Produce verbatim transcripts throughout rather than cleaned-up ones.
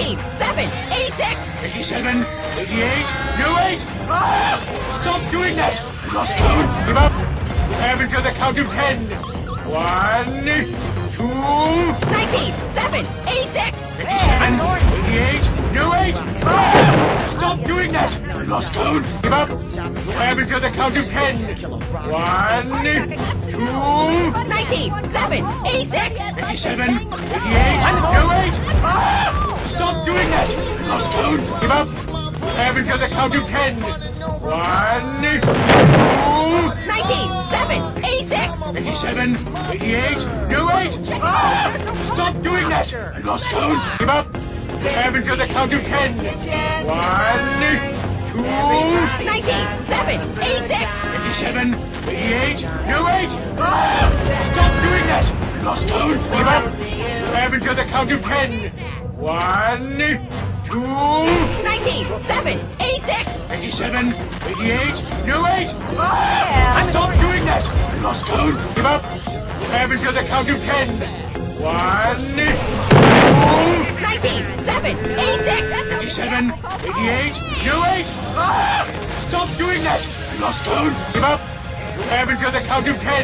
nineteen, seven, eighty-six, eighty-seven, eighty-eight, no wait! Ah! Stop doing that! I lost count! Give up! Have until the count of ten. One, two... nineteen, seven, eighty-six, eighty-seven, eighty-eight, no wait! Ah! Stop doing that! I lost count! Give up! Have until the count of ten. One, two... nineteen, seven, eighty-six, eighty-seven, eighty-eight, no wait! Ah! Stop doing that! I lost count! Give up! Have until the count of ten. One, two... nineteen, seven, eighty-six, eighty-seven, eighty-eight, no wait! Ah! Stop doing that! I lost count! Give up! Have until the count of ten. One, two... nineteen, seven, eighty-six, eighty-seven, eighty-eight, no wait! Ah! Stop doing that! I lost count! Give up! Have until the count of ten. One, two... nineteen, seven, eighty-six, eighty-seven, eighty-eight, no wait! Ah! Stop doing that! I lost count! Give up! Have until the count of ten. One, two... nineteen, seven, eighty-six, eighty-seven, eighty-eight, no wait! Ah! Stop doing that! I lost count! Give up! Have until the count of ten.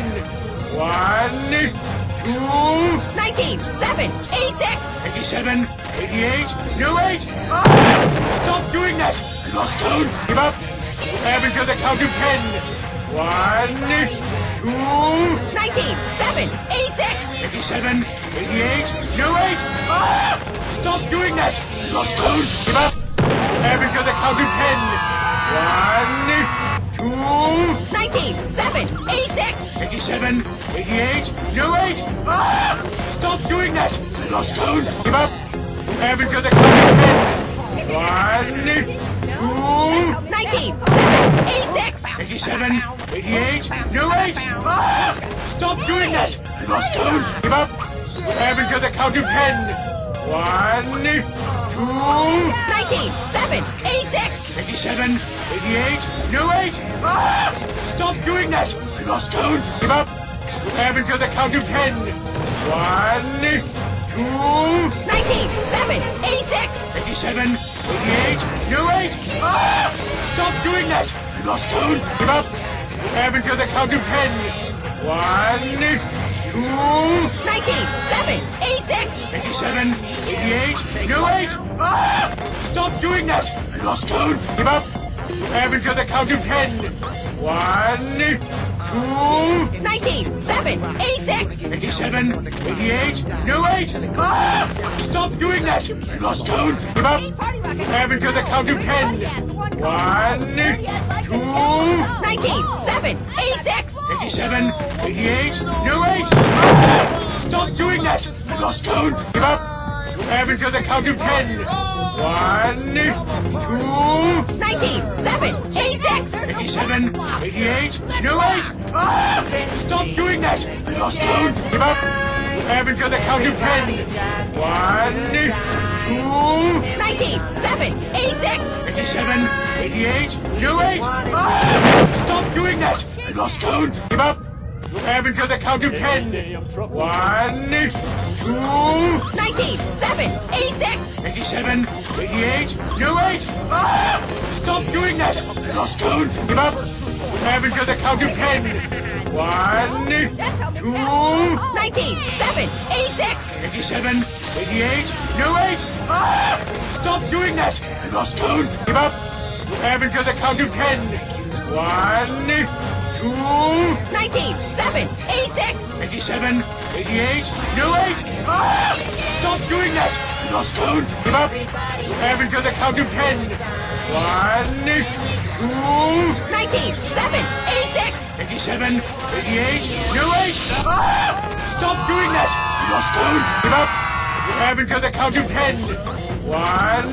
One, two... nineteen, seven, eighty-six, eighty-seven, eighty-eight, no wait! Ah! Stop doing that! I lost count! Give up! Have until the count of ten. One, two... nineteen, seven, eighty-six, eighty-seven, eighty-eight, no wait! Ah! Stop doing that! I lost count! Give up! Have until the count of ten. One, two... nineteen, seven, eighty-six, eighty-seven, eighty-eight, no wait! Ah! Stop doing that! I lost count! Give up! Have until the count of ten. One, two... nineteen, seven, eighty-six, eighty-seven, eighty-eight, no wait! Ah! Stop doing that! I lost count! Give up! Have until the count of ten. One, two... nineteen, seven, eighty-six, eighty-seven, eighty-eight, no wait! Ah! Stop doing that! I lost count! Give up! Have until the count of ten. One, two... nineteen, seven, eighty-six, eighty-seven, eighty-eight, no wait! Ah! Stop doing that! I lost count! Give up! Have until the count of ten. One, two... nineteen, seven, eighty-six, eighty-seven, eighty-eight, no wait! Ah! Stop doing that! I lost count! Give up! Have until the count of ten. One, two... nineteen, seven, eighty-six, eighty-seven, eighty-eight, no wait! Ah! Stop doing that! I lost count! Give up! Have until the count of ten. One, two... nineteen, seven, eighty-six, eighty-seven, eighty-eight, no wait! Ah! Stop doing that! I lost count! Give up! Have until the count of ten. One, two... nineteen, seven, eighty-six, eighty-seven, eighty-eight, no wait! Ah! Stop doing that! I lost count! Give up! Have until the count of ten. One, two... nineteen, seven, eighty-six, eighty-seven, eighty-eight, no wait! Ah! Stop doing that! I lost count! Give up! Have until the count of ten. One, two... nineteen, seven, eighty-six, eighty-seven, eighty-eight, no wait! Ah! Stop doing that! I lost count! Give up! Have until the count of ten. One, two... nineteen, seven, eighty-six, eighty-seven, eighty-eight, no wait! Ah! Stop doing that! I lost count! Give up! Have until the count of ten. One, two... nineteen, seven, eighty-six, eighty-seven, eighty-eight, no wait! Ah! Stop doing that! I lost count! Give up! Have until the count of ten. One, two... nineteen, seven, eighty-six, eighty-seven, eighty-eight, no wait! Ah! Stop doing that! I lost count! Give up! Have until the count of ten. One,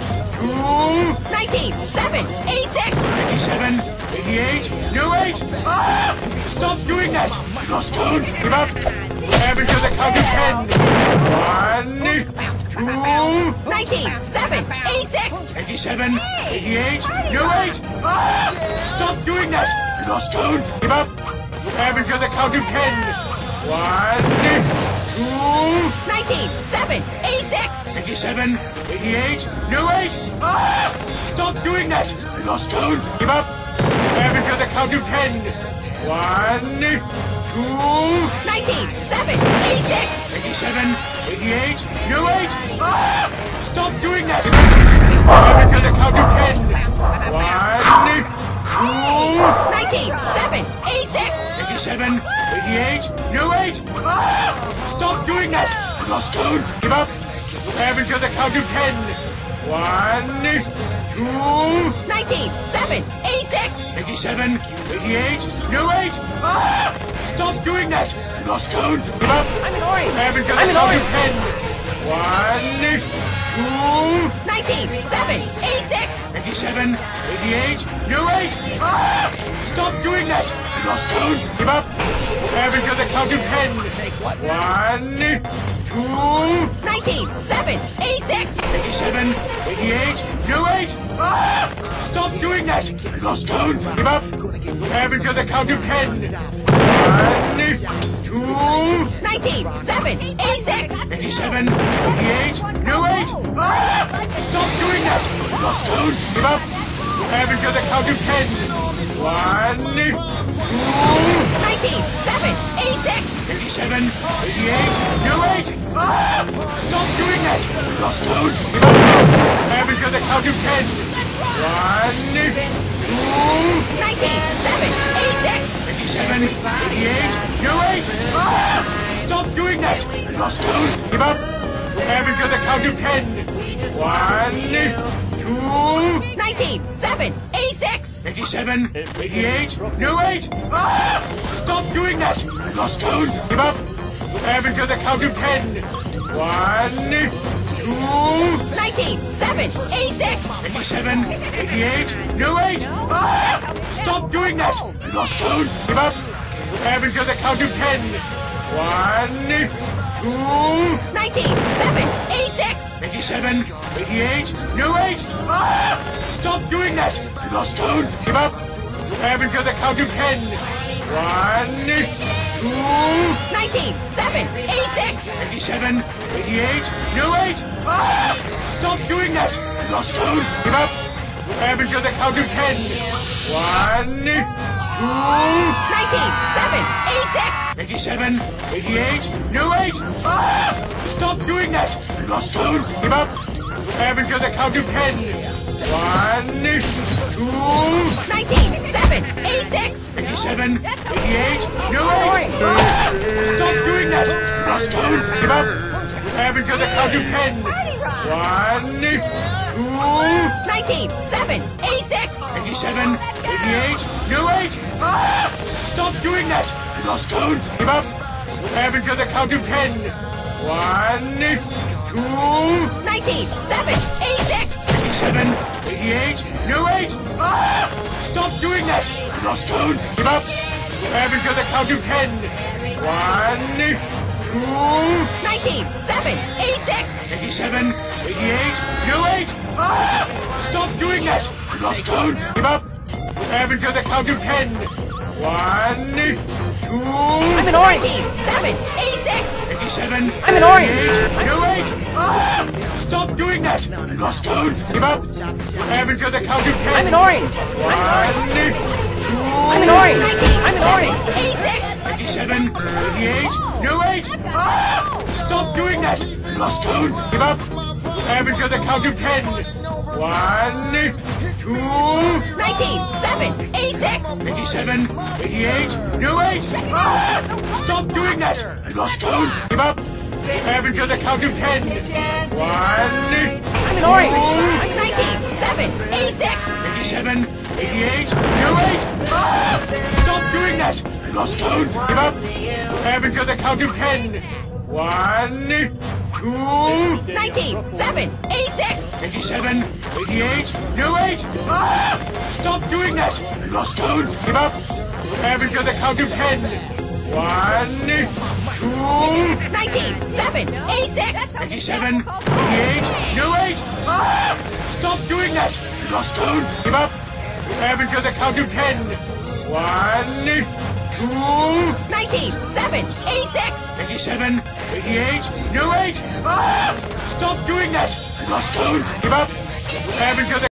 two... nineteen, seven, eighty-six, eighty-seven, eighty-eight, no wait! Ah! Stop doing that! I lost count! Give up! Have until the count of ten. One, two... nineteen, seven, eighty-six, eighty-seven, eighty-eight, no wait! Ah! Stop doing that! I lost count! Give up! Have until the count of ten. One, two... nineteen, nineteen, seven, eighty-six. eighty-seven, eighty-eight, no wait! Ah! Stop doing that! I lost count! Give up! Have until the count of ten! One, two... nineteen, seven, eighty-six. eighty-seven, eighty-eight, no wait! Ah! Stop doing that! Have until the count of ten! One, two... nineteen, seven, eighty-six. eighty-seven, eighty-eight, no wait! Ah! Stop doing that! I lost count! Give up! Have until the count of ten! One, two... nineteen, seven, eighty-six. eighty-seven, eighty-eight, no wait! Ah! Stop doing that! I lost count! Give up! I'm an orange. Have until the I'm an count of orange. ten! One, two... nineteen, seven, eighty-six. eighty-seven, eighty-eight, no wait! Ah! Stop doing that! I lost count! Give up! Have until the count of ten! One, two... nineteen, seven, eighty-six. eighty-seven, eighty-eight, no wait! Ah! Stop doing that! I lost count! Give up! Have until the count of ten! One, two... nineteen, seven, eighty-six. eighty-seven, eighty-eight, no wait! Ah! Stop doing that! I lost count! Give up! Have until the count of ten! One, two... nineteen, seven, eighty-six. eighty-seven, eighty-eight, no wait! Ah! Stop doing that! I lost count! Give up! Have until the count of ten! One, two... nineteen, seven, eighty-six. eighty-seven, eighty-eight, no wait! Ah! Stop doing that! I lost count! Give up! Have until the count of ten! One, two... nineteen, seven, eighty-six. eighty-seven, eighty-eight, no wait! Ah! Stop doing that! I lost count! Give up! Have until the count of ten! One, two... nineteen, seven, eighty-six. eighty-seven, eighty-eight, no wait! Ah! Stop doing that! I lost count! Give up! Have until the count of ten! One, two... nineteen, seven, eighty-six. eighty-seven, eighty-eight, no wait! Ah! Stop doing that! I lost count! Give up! Have until the count of ten! One, two... nineteen, seven, eighty-six. eighty-seven, eighty-eight, no wait! Ah! Stop doing that! I lost count! Give up! Have until the count of ten! One, two... nineteen, seven, eighty-six. eighty-seven, eighty-eight, no wait! Ah! Stop doing that! I lost count! Give up! Have until the count of ten! One, two... nineteen, seven, eighty-six. eighty-seven, eighty-eight, no wait! Ah! Stop doing that! I lost count! Give up! Have until the count of ten! One, two... nineteen, seven, eighty-six. eighty-seven, eighty-eight, no wait! Ah! Stop doing that! I lost count! Give up! Have until the count of ten! One, two... nineteen, seven, eighty-six. eighty-seven, eighty-eight, no wait! Ah! Stop doing that! I lost count! Give up! Have until the count of ten! One, two... nineteen, seven, eighty-six. eighty-seven, eighty-eight, no wait! Ah! Stop doing that! I lost count! Give up! Have until the count of ten! One, two... I'm an orange. nineteen, seven, eighty-six. eighty-seven, I'm an orange. eighty-eight, no wait! Ah! Stop doing that! I lost count! Give up! Have until the count of ten! I'm an orange. One, two... I'm an orange. nineteen, I'm an orange. eighty-six. eighty-seven, eighty-eight, no wait! Ah! Stop doing that! I lost count! Give up! Have until the count of ten! One, two... nineteen, seven, eighty-six. eighty-seven, eighty-eight, no wait! Ah! Stop doing that! I lost count! Give up! Have until the count of ten! One... I'm an orange. nineteen, seven, eighty-six. eighty-seven, eighty-eight, no wait! Ah! Stop doing that! I lost count! Give up! Have until the count of ten! One, two... nineteen, seven, eighty-six. eighty-seven, eighty-eight, no wait! Ah! Stop doing that! I lost count! Give up! Have until the count of ten! One, two... nineteen, seven, eighty-six. eighty-seven, eighty-eight, no wait! Ah! Stop doing that! I lost count! Give up! Have until the count of ten! One, two... nineteen, seven, eighty-six. eighty-seven, eighty-eight. No, wait. Ah! Stop doing that. Lost count. Give up. Seven to the